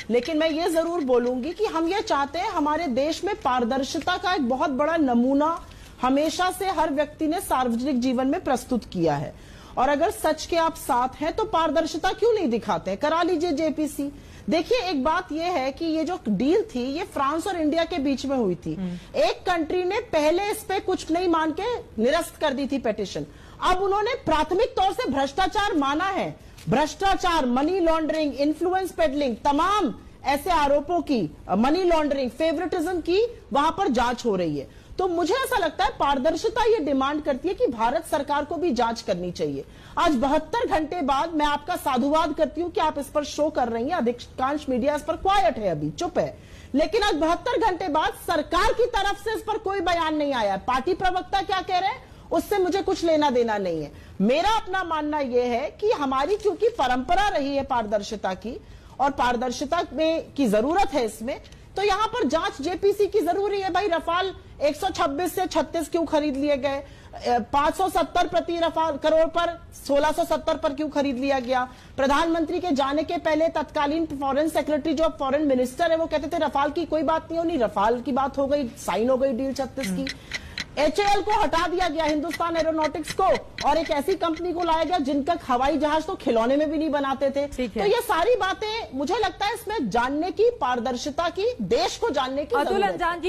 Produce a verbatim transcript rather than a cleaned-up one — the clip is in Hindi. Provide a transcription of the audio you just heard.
लेकिन मैं ये जरूर बोलूंगी कि हम ये चाहते हैं, हमारे देश में पारदर्शिता का एक बहुत बड़ा नमूना हमेशा से हर व्यक्ति ने सार्वजनिक जीवन में प्रस्तुत किया है। और अगर सच के आप साथ हैं तो पारदर्शिता क्यों नहीं दिखाते हैं? करा लीजिए जेपीसी। देखिए, एक बात यह है कि ये जो डील थी ये फ्रांस और इंडिया के बीच में हुई थी। एक कंट्री ने पहले इस पे कुछ नहीं मान के निरस्त कर दी थी पिटीशन। अब उन्होंने प्राथमिक तौर से भ्रष्टाचार माना है। भ्रष्टाचार, मनी लॉन्ड्रिंग, इन्फ्लुएंस पेडलिंग, तमाम ऐसे आरोपों की, मनी लॉन्ड्रिंग, फेवरेटिज्म की वहां पर जांच हो रही है। तो मुझे ऐसा लगता है पारदर्शिता ये डिमांड करती है कि भारत सरकार को भी जांच करनी चाहिए। आज बहत्तर घंटे बाद मैं आपका साधुवाद करती हूं कि आप इस पर शो कर रही हैं। अधिकांश मीडिया इस पर क्वाइट है, अभी चुप है। लेकिन आज बहत्तर घंटे बाद सरकार की तरफ से इस पर कोई बयान नहीं आया। पार्टी प्रवक्ता क्या कह रहे हैं उससे मुझे कुछ लेना देना नहीं है। मेरा अपना मानना यह है कि हमारी क्योंकि परंपरा रही है पारदर्शिता की और पारदर्शिता में की जरूरत है इसमें, तो यहां पर जांच जेपीसी की जरूरी है। भाई, रफाल एक सौ छब्बीस से छत्तीस क्यों खरीद लिए गए? पांच सौ सत्तर प्रति रफाल करोड़ पर सोलह सौ सत्तर पर क्यों खरीद लिया गया? प्रधानमंत्री के जाने के पहले तत्कालीन फॉरेन सेक्रेटरी जो फॉरेन मिनिस्टर है वो कहते थे रफाल की कोई बात नहीं होनी, रफाल की बात हो गई, साइन हो गई डील छत्तीस की। एचएएल को हटा दिया गया, हिंदुस्तान एरोनॉटिक्स को, और एक ऐसी कंपनी को लाया गया जिनका हवाई जहाज तो खिलौने में भी नहीं बनाते थे। तो ये सारी बातें मुझे लगता है इसमें जानने की, पारदर्शिता की, देश को जानने की जरूरत है।